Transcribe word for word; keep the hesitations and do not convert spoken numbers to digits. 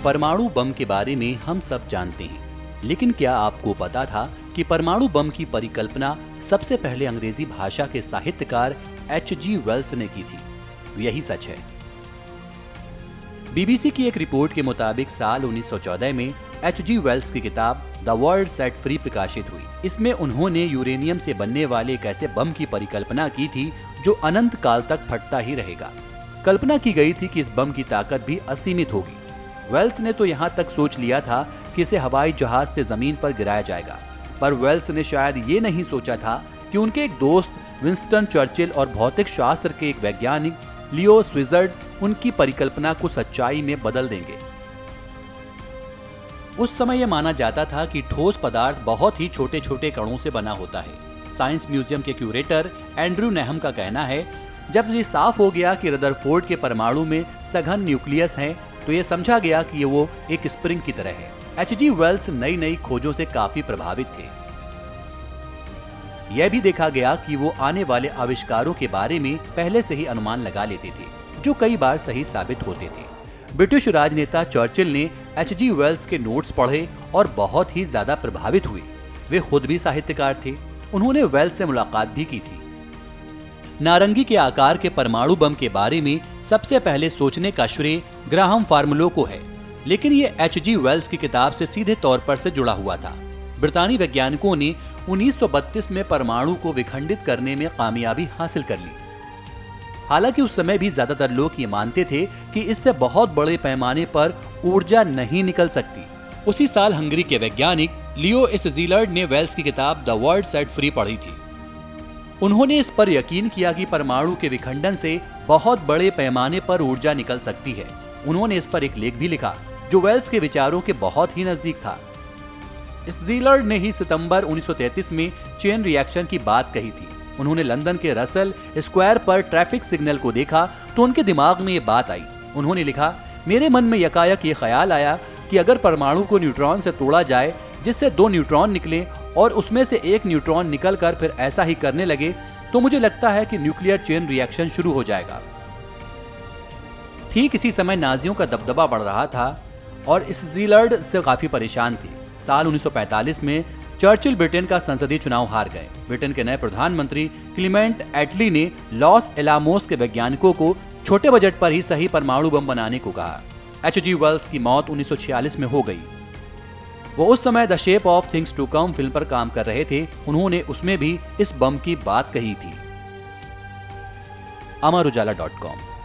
परमाणु बम के बारे में हम सब जानते हैं, लेकिन क्या आपको पता था कि परमाणु बम की परिकल्पना सबसे पहले अंग्रेजी भाषा के साहित्यकार एच जी वेल्स ने की थी? यही सच है। बीबीसी की एक रिपोर्ट के मुताबिक साल उन्नीस सौ चौदह में एच जी वेल्स की किताब द वर्ल्ड सेट फ्री प्रकाशित हुई। इसमें उन्होंने यूरेनियम से बनने वाले एक ऐसे बम की परिकल्पना की थी जो अनंत काल तक फटता ही रहेगा। कल्पना की गई थी कि इस बम की ताकत भी असीमित होगी। वेल्स ने तो यहाँ तक सोच लिया था कि इसे हवाई जहाज से जमीन पर गिराया जाएगा, पर वेल्स ने शायद ये नहीं सोचा था कि उनके एक दोस्त विंस्टन चर्चिल और भौतिक शास्त्र के एक वैज्ञानिक लियो स्विजर्ड उनकी परिकल्पना को सच्चाई में बदल देंगे। उस समय यह माना जाता था कि ठोस पदार्थ बहुत ही छोटे छोटे कणों से बना होता है। साइंस म्यूजियम के क्यूरेटर एंड्रयू नेहम का कहना है, जब ये साफ हो गया कि रदरफोर्ड के परमाणु में सघन न्यूक्लियस है, तो ये समझा गया कि ये वो एक स्प्रिंग की तरह है। एच जी वेल्स नई नई खोजों से काफी प्रभावित थे। यह भी देखा गया कि वो आने वाले आविष्कारों के बारे में पहले से ही अनुमान लगा लेते थे, जो कई बार सही साबित होते थे। ब्रिटिश राजनेता चर्चिल ने एच जी वेल्स के नोट्स पढ़े और बहुत ही ज्यादा प्रभावित हुए। वे खुद भी साहित्यकार थे। उन्होंने वेल्स से मुलाकात भी की थी। नारंगी के आकार के परमाणु बम के बारे में सबसे पहले सोचने का श्रेय ग्राहम फार्मुलो को है, लेकिन ये एच जी वेल्स की किताब से सीधे तौर पर से जुड़ा हुआ था। ब्रितानी वैज्ञानिकों ने उन्नीस सौ बत्तीस में परमाणु को विखंडित करने में कामयाबी हासिल कर ली। हालांकि उस समय भी ज्यादातर लोग ये मानते थे कि इससे बहुत बड़े पैमाने पर ऊर्जा नहीं निकल सकती। उसी साल हंगरी के वैज्ञानिक लियो स्विजर्ड ने वेल्स की किताब द वर्ल्ड सेट फ्री पढ़ी थी। उन्होंने इस पर यकीन किया कि परमाणु के विखंडन से बहुत बड़े पैमाने पर ऊर्जा निकल सकती है। उन्होंने इस पर एक लेख भी लिखा जो वेल्स के विचारों के बहुत ही नजदीक था। स्विजर्ड ने ही सितंबर उन्नीस सौ तैंतीस में चेन रिएक्शन की बात कही थी। उन्होंने लंदन के रसल स्क्वायर पर ट्रैफिक सिग्नल को देखा तो उनके दिमाग में ये बात आई। उन्होंने लिखा, मेरे मन में यकायक ये ख्याल आया कि अगर परमाणु को न्यूट्रॉन से तोड़ा जाए जिससे दो न्यूट्रॉन निकले और उसमें से एक न्यूट्रॉन निकलकर फिर ऐसा ही करने लगे, तो मुझे लगता है कि न्यूक्लियर चेन रिएक्शन शुरू हो जाएगा। ठीक इसी समय नाजियों का दबदबा बढ़ रहा था और स्विजर्ड से काफी परेशान थे। साल उन्नीस सौ पैंतालीस में चर्चिल ब्रिटेन का संसदीय चुनाव हार गए। ब्रिटेन के नए प्रधानमंत्री क्लीमेंट एटली ने लॉस एलामोस के वैज्ञानिकों को छोटे बजट पर ही सही परमाणु बम बनाने को कहा। एच जी वेल्स की मौत उन्नीस सौ छियालीस में हो गई। वो उस समय the shape of things to come film पर काम कर रहे थे। उन्होंने उसमें भी इस बम की बात कही थी। Amar Ujala dot com